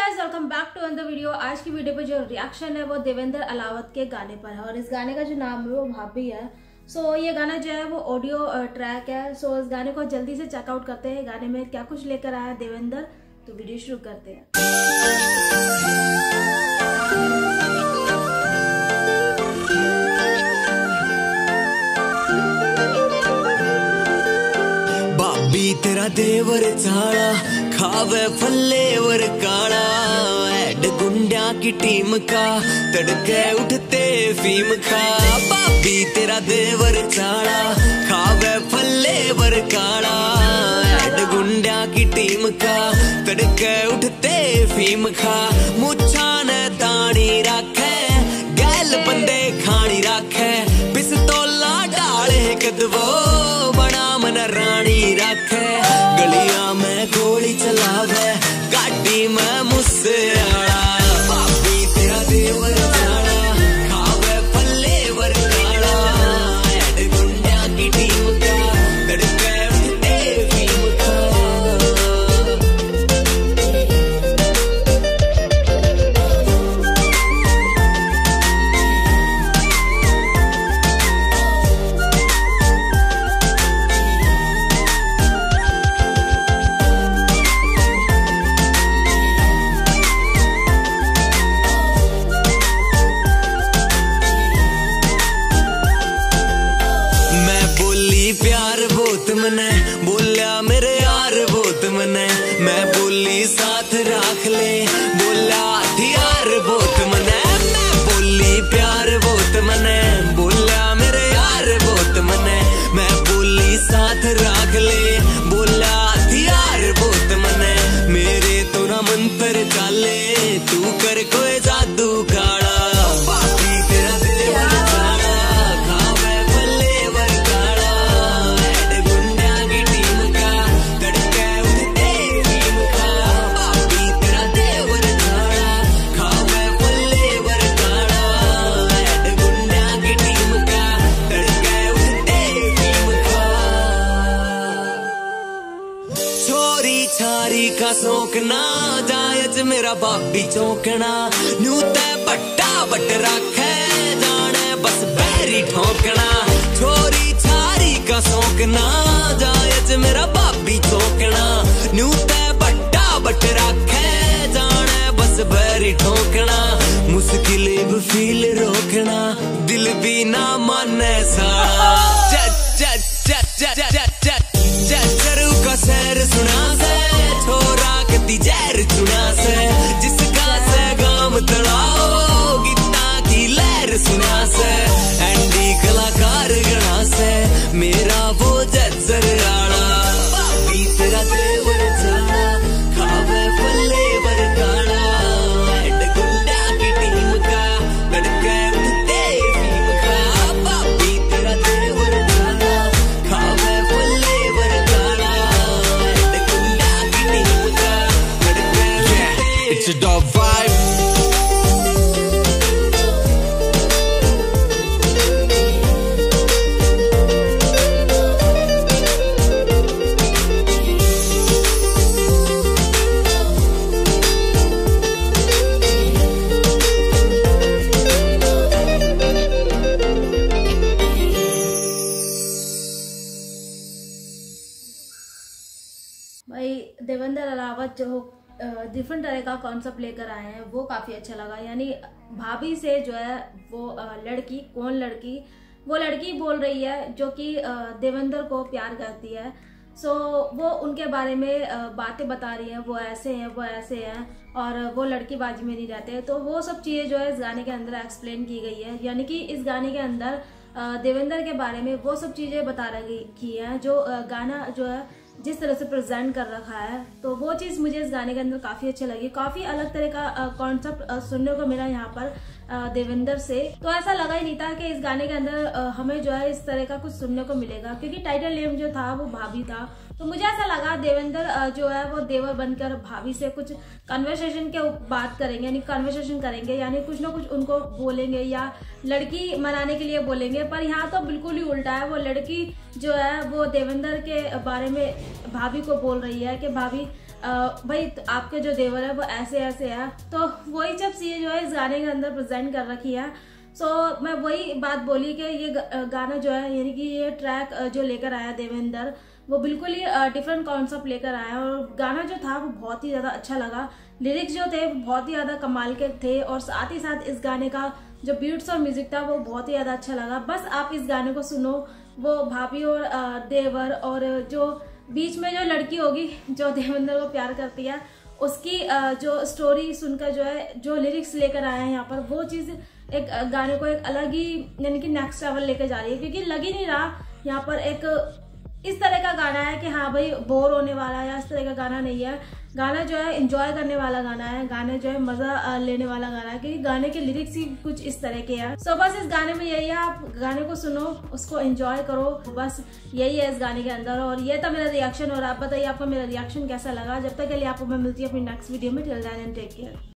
Guys, welcome back to another video. आज की video पे जो रिएक्शन है वो देवेंद्र अलावत के गाने पर है और इस गाने का जो नाम है वो भाभी है। सो ये गाना जो है वो ऑडियो ट्रैक है। सो इस गाने को जल्दी से चेकआउट करते हैं, गाने में क्या कुछ लेकर आया है देवेंद्र। तो वीडियो शुरू करते हैं। भाभी तेरा देवर चाला खावे फलेवर काला, ऐड गुंडिया की टीम का तड़के उठते फीम खा। भाभी तेरा देवर चाला खावे फलेवर काला, ऐड गुंडिया की टीम का तड़के उठते फीम खा। मुच्छा ने ताड़ी रखे गैल बंदे खानी रखे, पिस्तौला डाले कदवो बना मन रानी रखे। गलियां में गोली चलावे गाड़ी में मुझसे आड़ा, भाभी तेरा देवर चाला खावे फलेवर काला, ऐड गुंडिया की टीम का तड़के उठते फीम खा। प्यार बहुत मने बोलिया मेरे यार बहुत मने, मैं बोली साथ राख ले बोला हथियार बहुत मने। मैं बोली प्यार बहुत मने बोलिया मेरे यार बहुत मने, मैं बोली साथ राख ले बोला हथियार बहुत मने। मेरे तो ना मंत्र चाले तू कर कोई जादू काला, भाभी तेरा देवर चाला खावे फलेवर काला, छारी का सोकना जायज मेरा भाभी चौकना, न्यू ते बट्टा बट रखे जाने बस बैरी ठोकना। छोरी छारी का सोकना जायज मेरा भाभी चौकना, न्यू ते बट्टा बट रखे जाने बस बैरी ठोकना। मुश्किल भी फील रोकना दिल भी ना माने सारा, जरू का सैर सुना से छोरा कती जहर चुना से, जिसका से गाम तड़ाओ गीता की लहर सुना से। एंडी कलाकार गणा से मेरा वो जज्जर आड़ा, भाभी तेरा देवर चाला खावे फलेवर काला, ऐड गुंडा की टीम का तड़के उठते फीम खा। भाभी तेरा देवर चाला खावे फलेवर काला, ऐड गुंडा की टीम का तड़के उठते। It's a dog vibe. भाई देवेंद्र अलावत जो डिफरेंट तरह का कॉन्सेप्ट लेकर आए हैं वो काफी अच्छा लगा। यानी भाभी से जो है वो लड़की कौन लड़की, वो लड़की बोल रही है जो कि देवेंद्र को प्यार करती है। सो वो उनके बारे में बातें बता रही है, वो ऐसे हैं वो ऐसे हैं और वो लड़की बाजी में नहीं रहते। तो वो सब चीजें जो है इस गाने के अंदर एक्सप्लेन की गई है। यानी कि इस गाने के अंदर देवेंद्र के बारे में वो सब चीजें बता रखी है जो गाना जो है जिस तरह से प्रेजेंट कर रखा है। तो वो चीज मुझे इस गाने के अंदर काफी अच्छी लगी। काफी अलग तरह का कॉन्सेप्ट सुनने को मिला यहाँ पर देवेंद्र से। तो ऐसा लगा ही नहीं था कि इस गाने के अंदर हमें जो है इस तरह का कुछ सुनने को मिलेगा, क्योंकि टाइटल नेम जो था वो भाभी था। तो मुझे ऐसा लगा देवेंद्र जो है वो देवर बनकर भाभी से कुछ कन्वर्सेशन के बात करेंगे, यानी कन्वर्सेशन करेंगे, यानी कुछ ना कुछ उनको बोलेंगे या लड़की मनाने के लिए बोलेंगे। पर यहाँ तो बिल्कुल ही उल्टा है, वो लड़की जो है वो देवेंद्र के बारे में भाभी को बोल रही है कि भाभी भाई आपके जो देवर है वो ऐसे ऐसे है, तो वही जब चीज जो है इस गाने के अंदर प्रेजेंट कर रखी है। मैं वही बात बोली कि ये गाना जो है, यानी कि ये ट्रैक जो लेकर आया देवेंद्र, वो बिल्कुल ही डिफरेंट कॉन्सेप्ट लेकर आया और गाना जो था वो बहुत ही ज्यादा अच्छा लगा। लिरिक्स जो थे वो बहुत ही ज्यादा कमाल के थे और साथ ही साथ इस गाने का जो बीट्स और म्यूजिक था वो बहुत ही ज्यादा अच्छा लगा। बस आप इस गाने को सुनो, वो भाभी और देवर और जो बीच में जो लड़की होगी जो देवेंद्र को प्यार करती है, उसकी जो स्टोरी सुनकर जो है, जो लिरिक्स लेकर आए हैं यहाँ पर, वो चीज एक गाने को एक अलग ही यानी कि नेक्स्ट लेवल लेकर जा रही है। क्योंकि लग ही नहीं रहा यहाँ पर एक इस तरह का गाना है कि हाँ भाई बोर होने वाला है, या इस तरह का गाना नहीं है। गाना जो है एंजॉय करने वाला गाना है, गाने जो है मजा लेने वाला गाना है, क्योंकि गाने के लिरिक्स ही कुछ इस तरह के हैं। बस इस गाने में यही है, आप गाने को सुनो, उसको एंजॉय करो, बस यही है इस गाने के अंदर। और ये था मेरा रिएक्शन, और आप बताइए आपको मेरा रिएक्शन कैसा लगा। जब तक के लिए आपको मैं मिलती हूँ अपनी नेक्स्ट वीडियो में। Till then and take care.